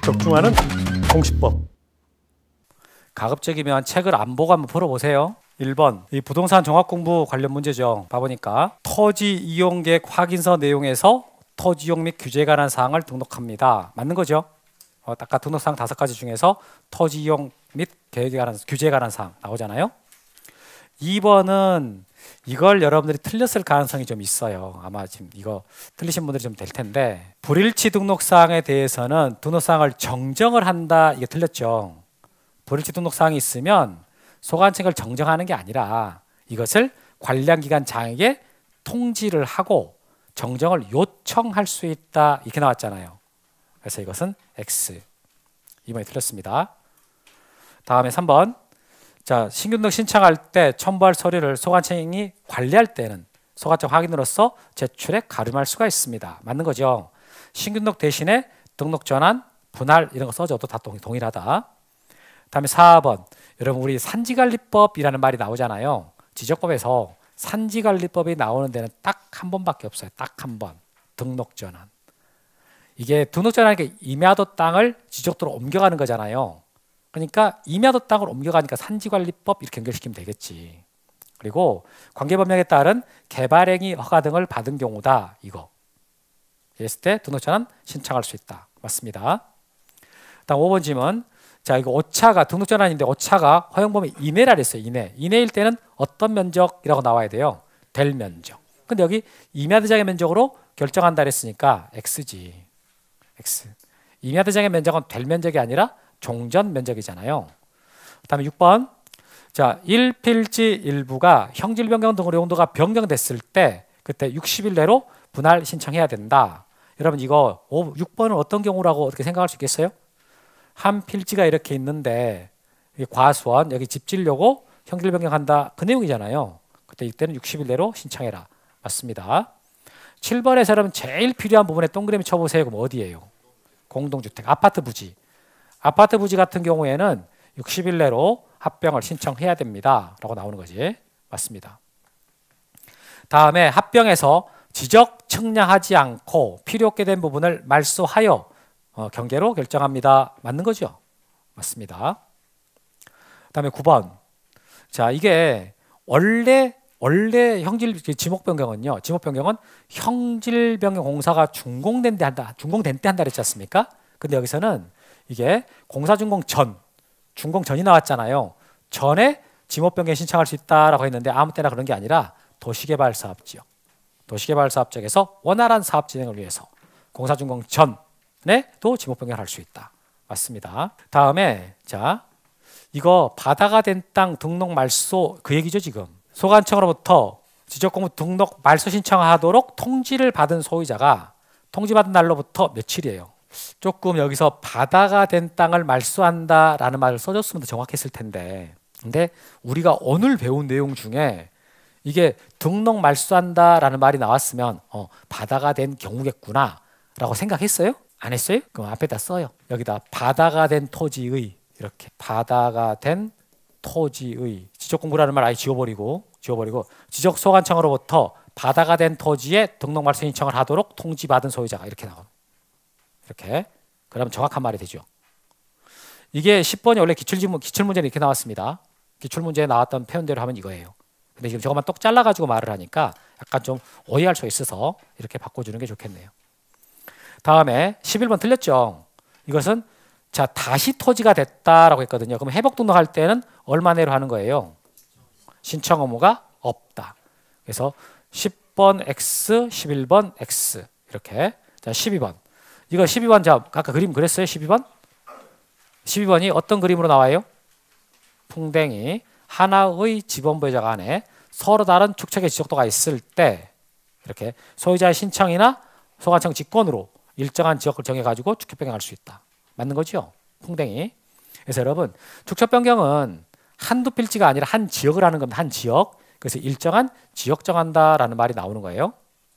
적중하는 공시법. 가급적이면 책을 안 보고 한번 풀어보세요. 1번 이 부동산 종합공부 관련 문제죠. 봐보니까 토지 이용 계획 확인서 내용에서 토지 이용 및 규제에 관한 사항을 등록합니다. 맞는 거죠? 아까 등록사항 5가지 중에서 토지 이용 및 계획에 관한 규제에 관한 사항 나오잖아요. 2번은 이걸 여러분들이 틀렸을 가능성이 좀 있어요. 아마 지금 이거 틀리신 분들이 좀 될 텐데, 불일치 등록사항에 대해서는 등록사항을 정정을 한다, 이게 틀렸죠. 불일치 등록사항이 있으면 소관청을 정정하는 게 아니라 이것을 관리기관장에게 통지를 하고 정정을 요청할 수 있다, 이렇게 나왔잖아요. 그래서 이것은 X. 2번이 틀렸습니다. 다음에 3번. 자, 신규등록 신청할 때 첨부할 서류를 소관청이 관리할 때는 소관청 확인으로서 제출에 가름할 수가 있습니다. 맞는 거죠? 신규등록 대신에 등록 전환, 분할 이런 거 써줘도 다 동일하다. 다음에 4번. 여러분, 우리 산지관리법이라는 말이 나오잖아요. 지적법에서 산지관리법이 나오는 데는 딱 한 번밖에 없어요. 딱 한 번. 등록 전환. 이게 등록 전환이니까 임야도 땅을 지적도로 옮겨가는 거잖아요. 그러니까 임야도 땅을 옮겨가니까 산지관리법 이렇게 연결시키면 되겠지. 그리고 관계법령에 따른 개발행위 허가 등을 받은 경우다. 이거. 이랬을 때 등록전환 신청할 수 있다. 맞습니다. 다음 5번 질문. 자, 이거 오차가 등록전환인데 오차가 허용범위 이내라 그랬어요. 이내. 이내일 때는 어떤 면적이라고 나와야 돼요? 될 면적. 근데 여기 임야대장의 면적으로 결정한다 그랬으니까 X지. X. 임야대장의 면적은 될 면적이 아니라 종전 면적이잖아요. 다음에 6번. 자, 1필지 일부가 형질 변경 등으로 용도가 변경됐을 때 그때 60일 내로 분할 신청해야 된다. 여러분, 이거 6번은 어떤 경우라고 어떻게 생각할 수 있겠어요? 한 필지가 이렇게 있는데 과수원 여기 집 지려고 형질 변경한다, 그 내용이잖아요. 그때 이때는 60일 내로 신청해라. 맞습니다. 7번에서 여러분 제일 필요한 부분에 동그라미 쳐보세요. 그럼 어디예요? 공동주택, 아파트 부지. 아파트 부지 같은 경우에는 60일 내로 합병을 신청해야 됩니다. 라고 나오는 거지. 맞습니다. 다음에 합병에서 지적 측량하지 않고 필요 없게 된 부분을 말소하여 경계로 결정합니다. 맞는 거죠? 맞습니다. 다음에 9번. 자, 이게 원래 형질 지목 변경은요. 지목 변경은 형질 변경 공사가 준공된 때 한다 그랬지 않습니까? 근데 여기서는 이게 공사 준공 전, 준공 전이 나왔잖아요. 전에 지목 변경 신청할 수 있다라고 했는데 아무 때나 그런 게 아니라 도시개발 사업지역. 도시개발 사업지역에서 원활한 사업 진행을 위해서 공사 준공 전에도 지목 변경할 수 있다. 맞습니다. 다음에 자, 이거 바다가 된 땅 등록 말소 그 얘기죠, 지금. 소관청으로부터 지적공부 등록 말소 신청하도록 통지를 받은 소유자가 통지받은 날로부터 며칠이에요. 조금 여기서 바다가 된 땅을 말소한다라는 말을 써줬으면 더 정확했을 텐데, 근데 우리가 오늘 배운 내용 중에 이게 등록 말소한다라는 말이 나왔으면 바다가 된 경우겠구나 라고 생각했어요? 안 했어요? 그럼 앞에다 써요. 여기다 바다가 된 토지의, 이렇게 바다가 된 토지의, 지적공부라는 말 아예 지워버리고 지적소관청으로부터 바다가 된 토지에 등록 말소 신청을 하도록 통지받은 소유자가, 이렇게 나와요. 이렇게. 그러면 정확한 말이 되죠. 이게 10번이 원래 기출문제는 이렇게 나왔습니다. 기출문제에 나왔던 표현대로 하면 이거예요. 근데 지금 저것만 똑 잘라가지고 말을 하니까 약간 좀 오해할 수 있어서 이렇게 바꿔주는 게 좋겠네요. 다음에 11번 틀렸죠. 이것은 자, 다시 토지가 됐다라고 했거든요. 그럼 회복 등록할 때는 얼마 내로 하는 거예요? 신청 의무가 없다. 그래서 10번 X, 11번 X. 이렇게. 자, 12번. 이거 12번, 자, 아까 그림 그랬어요? 12번? 12번이 어떤 그림으로 나와요? 풍뎅이. 하나의 지번보유자가 안에 서로 다른 축척의 지적도가 있을 때 이렇게 소유자의 신청이나 소관청 직권으로 일정한 지역을 정해가지고 축척 변경할 수 있다. 맞는 거죠? 풍뎅이. 그래서 여러분, 축척 변경은 한두 필지가 아니라 한 지역을 하는 겁니다. 한 지역. 그래서 일정한 지역 정한다라는 말이 나오는 거예요.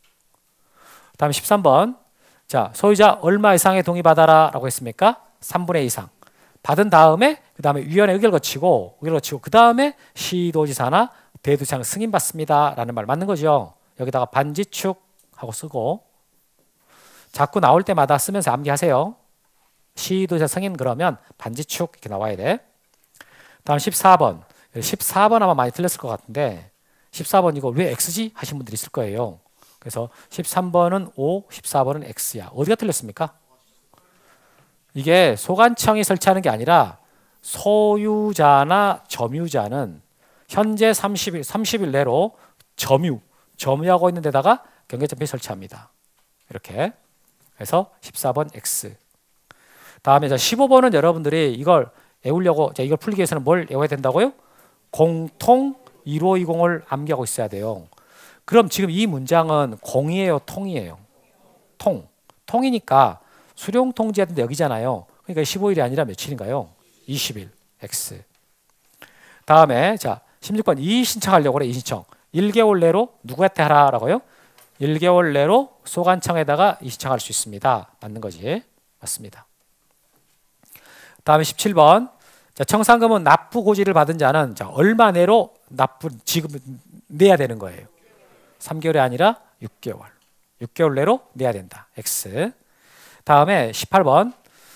다음 13번. 자, 소유자 얼마 이상의 동의 받아라 라고 했습니까? 3분의 2 이상. 받은 다음에 그 다음에 위원회 의결 거치고 그 다음에 시도지사나 대도시장 승인 받습니다 라는 말 맞는 거죠. 여기다가 반지축 하고 쓰고 자꾸 나올 때마다 쓰면서 암기하세요. 시도자 승인 그러면 반지축 이렇게 나와야 돼. 다음 14번. 14번 아마 많이 틀렸을 것 같은데 14번 이거 왜 X지? 하신 분들이 있을 거예요. 그래서 13번은 O, 14번은 X야. 어디가 틀렸습니까? 이게 소관청이 설치하는 게 아니라 소유자나 점유자는 현재 30일 내로 점유하고 있는 데다가 경계점피 설치합니다. 이렇게. 그래서 14번 X. 다음에 15번은 여러분들이 이걸 외우려고, 이걸 풀기 위해서는 뭘 외워야 된다고요? 공통 1520을 암기하고 있어야 돼요. 그럼 지금 이 문장은 공이에요, 통이에요? 통이니까 수령 통지해야 되는데 여기잖아요. 그러니까 15일이 아니라 며칠인가요? 20일. X. 다음에 16번 이의신청하려고 그래. 이의신청. 1개월 내로 누구한테 하라라고요? 1개월 내로 소관청에다가 이의신청할 수 있습니다. 맞는 거지? 맞습니다. 다음에 17번. 청산금은 납부 고지를 받은 자는 얼마 내로 지금 내야 되는 거예요. 3개월이 아니라 6개월. 6개월 내로 내야 된다. X. 다음에 18번.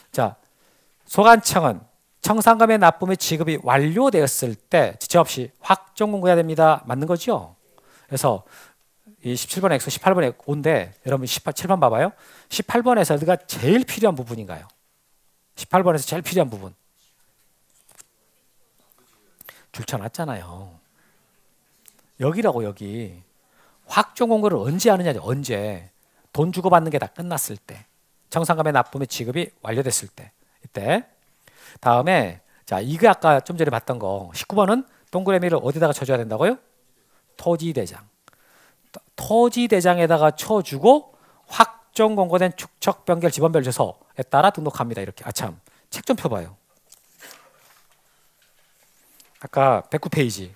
소관청은 청산금의 납부 및 지급이 완료되었을 때 지체 없이 확정 공고해야 됩니다. 맞는 거죠? 그래서 이 17번 X, 18번 O인데 여러분 17번 봐봐요. 18번에서 어디가 제일 필요한 부분인가요? 18번에서 제일 필요한 부분. 줄쳐놨잖아요. 여기라고 여기. 확정 공고를 언제 하느냐죠. 언제. 돈 주고받는 게 다 끝났을 때. 청산금의 납부 및 지급이 완료됐을 때. 이때. 다음에 이거 아까 좀 전에 봤던 거 19번은 동그라미를 어디다가 쳐줘야 된다고요? 토지대장. 토지대장에다가 쳐주고 확정 공고된 축척 변결 지번별 주소에 따라 등록합니다. 이렇게. 아참 책 좀 펴봐요. 아까 109페이지.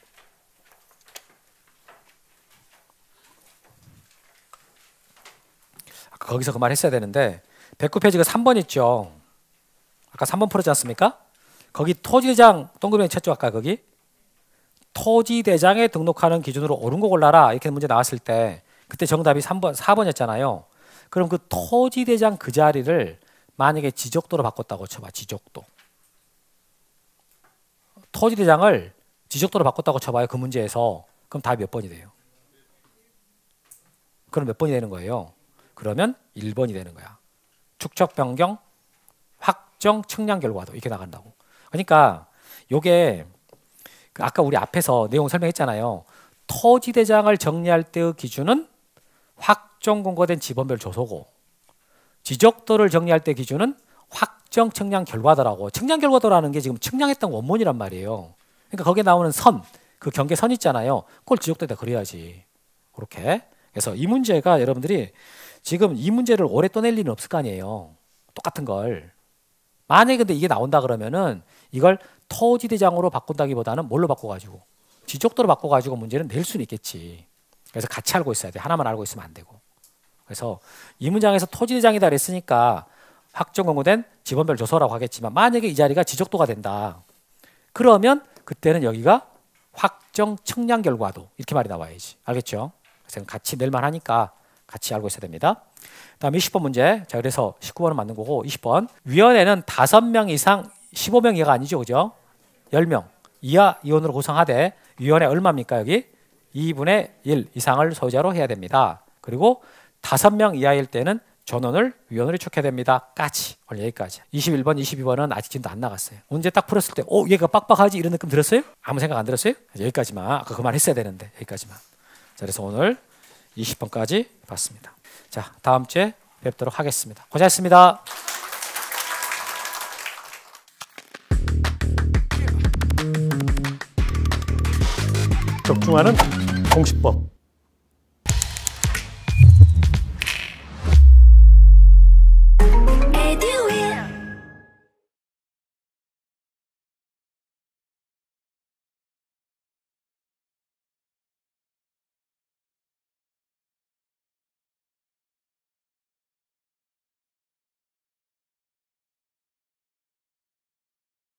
아까 거기서 그 말 했어야 되는데 109페이지가 3번 있죠. 아까 3번 풀었지 않습니까? 거기 토지대장 동그라미 쳤죠. 아까 거기. 토지대장에 등록하는 기준으로 옳은 거 골라라. 이렇게 문제 나왔을 때 그때 정답이 4번이었잖아요. 그럼 그 토지대장 그 자리를 만약에 지적도로 바꿨다고 쳐봐. 지적도. 토지대장을 지적도로 바꿨다고 쳐봐요. 그 문제에서. 그럼 답이 몇 번이 돼요? 그럼 몇 번이 되는 거예요? 그러면 1번이 되는 거야. 축척 변경 확정 측량 결과도 이렇게 나간다고. 그러니까 요게 아까 우리 앞에서 내용 설명했잖아요. 토지대장을 정리할 때의 기준은 확정 공고된 지번별 조소고 지적도를 정리할 때 기준은 확정 측량 결과도라고. 측량 결과도라는 게 지금 측량했던 원본이란 말이에요. 그러니까 거기에 나오는 선, 그 경계선 있잖아요. 그걸 지적도에다 그려야지. 그렇게. 그래서 이 문제가 여러분들이 지금 이 문제를 오래 떠낼 일은 없을 거 아니에요. 똑같은 걸. 만약에 근데 이게 나온다 그러면은 이걸 토지대장으로 바꾼다기보다는 뭘로 바꿔가지고 지적도로 바꿔가지고 문제는 낼 수는 있겠지. 그래서 같이 알고 있어야 돼. 하나만 알고 있으면 안 되고. 그래서 이 문장에서 토지대장이다 그랬으니까 확정 공고된 지번별 조서라고 하겠지만 만약에 이 자리가 지적도가 된다. 그러면 그때는 여기가 확정 측량 결과도 이렇게 말이 나와야지. 알겠죠? 그래서 같이 낼만 하니까 같이 알고 있어야 됩니다. 다음 20번 문제. 그래서 19번은 맞는 거고 20번. 위원회는 5명 이상 15명 이하가 아니죠. 그죠? 10명 이하 위원으로 구성하되 위원회 얼마입니까? 여기 2분의 1 이상을 소유자로 해야 됩니다. 그리고 5명 이하일 때는 전원을 위원으로 축해야 됩니다. 까지. 오늘 여기까지. 21번, 22번은 아직 지금도 안 나갔어요. 문제 딱 풀었을 때 얘가 빡빡하지 이런 느낌 들었어요? 아무 생각 안 들었어요? 여기까지만. 아까 그 말 했어야 되는데 여기까지만. 자, 그래서 오늘 20번까지 봤습니다. 자, 다음 주에 뵙도록 하겠습니다. 고생하셨습니다. 적중하는 공시법.